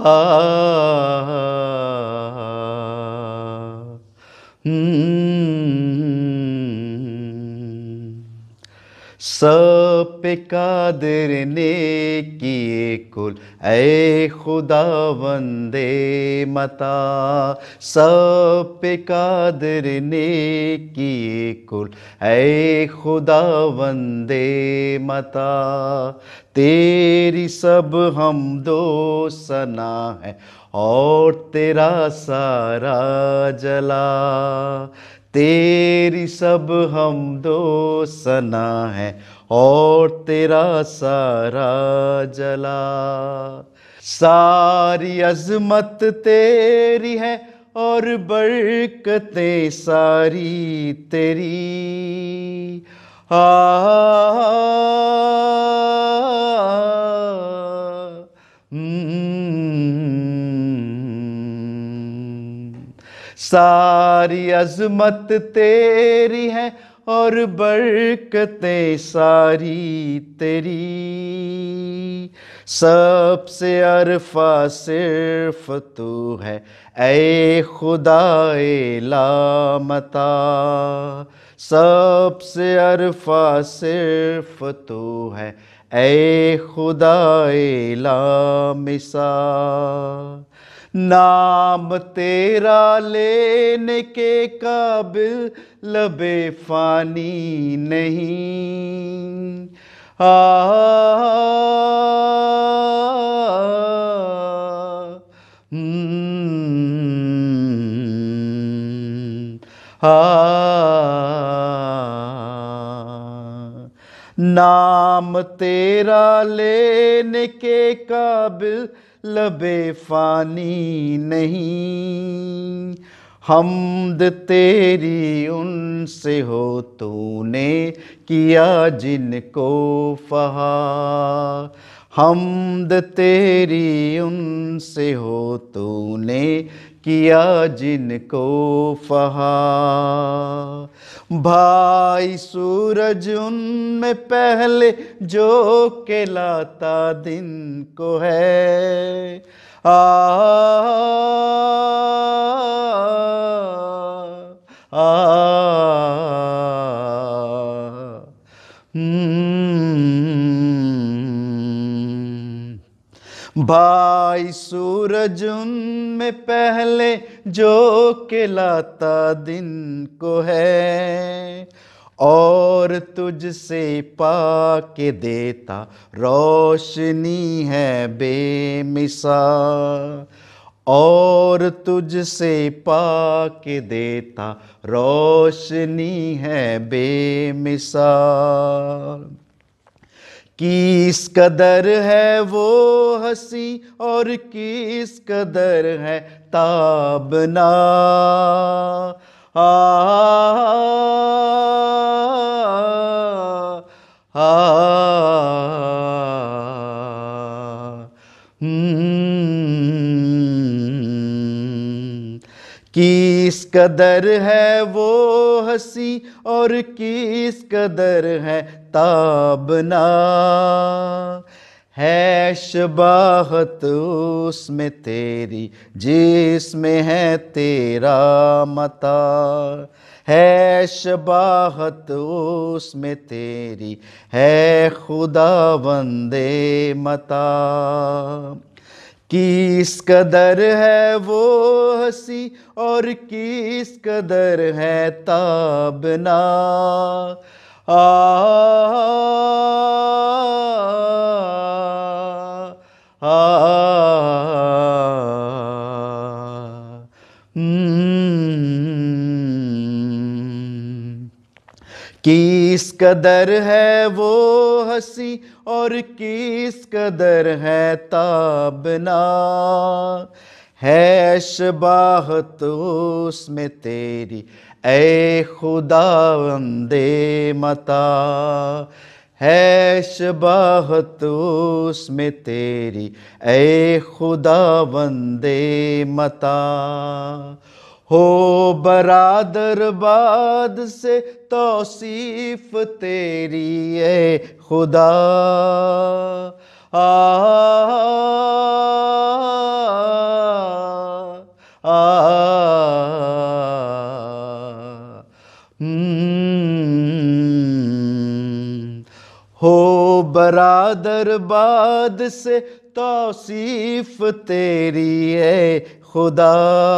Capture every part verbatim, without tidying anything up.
आ हम्म, सब पे कादिर ने किए कुल ऐ खुदा वंदे मता। सब पे कादिर ने किए कुल ऐ खुदा वंदे मता। तेरी सब हमदो सना है और तेरा सारा जला। तेरी सब हमदो सना है और तेरा सारा जला। सारी अज़मत तेरी है और बरकतें सारी तेरी। आ सारी अज़मत तेरी है और बरकतें सारी तेरी। सबसे अरफा सिर्फ तू है ऐ खुदाए लामता। सबसे अरफा सिर्फ तू है ऐ खुदाए लामिसा। नाम तेरा लेने के काबिल लबे फानी नहीं। आ नाम तेरा लेने के काबिल लबे फानी नहीं। हमद तेरी उनसे हो तूने किया जिनको फहा। हमद तेरी उनसे हो तूने किया जिनको फहा। भाई सूरज उनमें पहले जो कहलाता दिन को है। आ आ भाई सूरज उनमें पहले जो कहलाता दिन को है। और तुझसे पाके देता रोशनी है बेमिसाल। और तुझसे पाके देता रोशनी है बेमिसाल। किस कदर है वो हंसी और किस कदर है ताबना। आ आ किस कदर है वो हंसी और किस कदर है ताबना। है शबाहत उसमें तेरी जिसमें है तेरा मता। है शबाहत उसमें तेरी है खुदा वंदे मता। किस कदर है वो हंसी और किस कदर है ताबना। आ आ किस कदर है वो हंसी और किस कदर है ताबना। है शबाहत उसमें तेरी ऐ खुदा वंदे मता। है शबाहत उसमें तेरी ऐ खुदा वंदे मता। हो बरादर बाद से तौसीफ तेरी ऐ खुदा। आ बरादर बाद से तौसीफ तेरी है खुदा,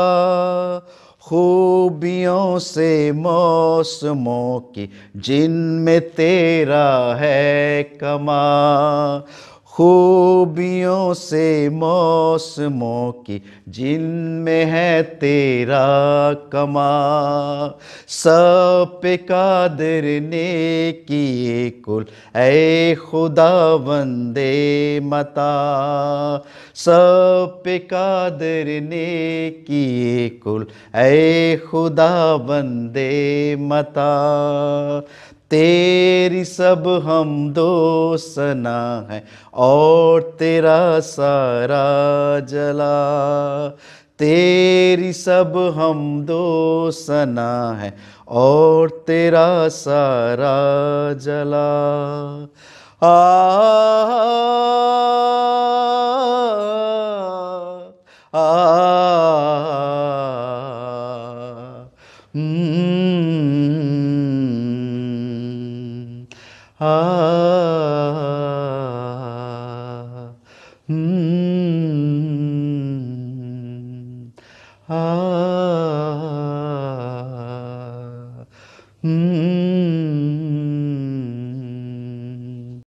खूबियों से मौसमों की जिनमें तेरा है कमा, खूबियों से मौसमों की जिनमें है तेरा कमा, सब पे कादिर ने किए कुल ऐ खुदा वंदे मता, सब पे कादिर ने किए कुल ऐ खुदा वंदे मता, तेरी सब हमदो सना है और तेरा सारा जला, तेरी सब हमदो सना है और तेरा सारा जला। आ